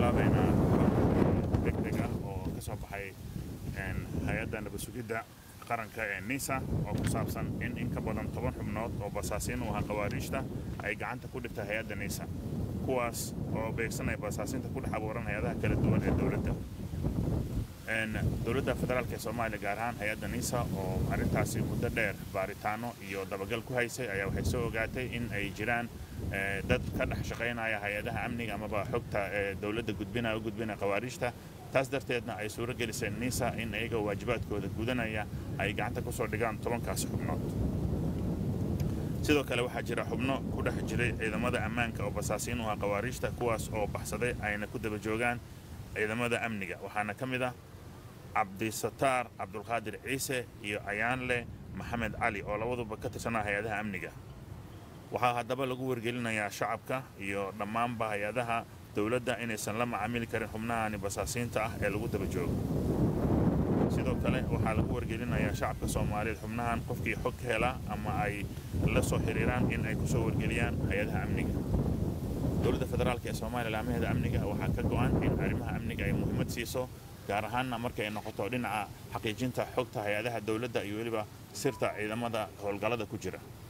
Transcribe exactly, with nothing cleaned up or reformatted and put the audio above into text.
bilaabaynaa degdeg ah oo ka soo baxay hay-adda nabad sugidda qaranka ee NISA oo ku saabsan in in ka badan toban xubnood oo basaasiin u ah qawaariijta ay gacanta ku dhigtay hay-adda NISA kuwaas oo beegsanaya basaasiinta ku dhex abuuran hay-adaha kala duwan ee dowladda dowladda federaalka ee Soomaaliya gaar ahaan hay-adda NISA oo arrintaasi muddo dheer baaritaano iyo dabagal ku haysay ayaa waxay soo ogaatay in ay jiraan dad ka dhex shaqaynaya hay-adaha amniga amaba xogta dowladda gudbinaya u gudbinaya qawaariijta taas darteedna ay suuro gelisay NISA in ayaga waajibaadkooda gudanaya ay gacanta ku soo dhigaan tobankaas xubnood sidoo kale waxaa jira xubno ku dhex jiray ciidamada ammaanka oo basaasiin u ah qawaariijta kuwaas oo baxsaday ayna ku daba joogaan ciidamada amniga waxaana ka mid ah cabdisataar cabdulqaadir ciise iyo ayaanle maxamed cali oo labaduba ka tirsanaa hay-adaha amniga waxaa haddaba lagu wargelinayaa shacabka iyo dhammaanba hay-adaha dowladda inaysan la macaamili karin xubnahani basaasiinta ah ee lagu daba joogo sidoo kale waxaa lagu wargelinayaa shacabka Soomaaliyeed xubnahan qofkii xog ka hela ama ay la soo xiriiraan in ay ku soo wargeliyaan hay-adaha amniga dowladda federaalka ee Soomaaliya laamaheeda amniga waxaa ka go'an in arrimaha amniga ay muhiimad siiso gaar ahaanna marka ay noqoto dhinaca xaqiijinta xogta hay-adaha dowladda iyo weliba sirta ciidamada howlgallada ku jira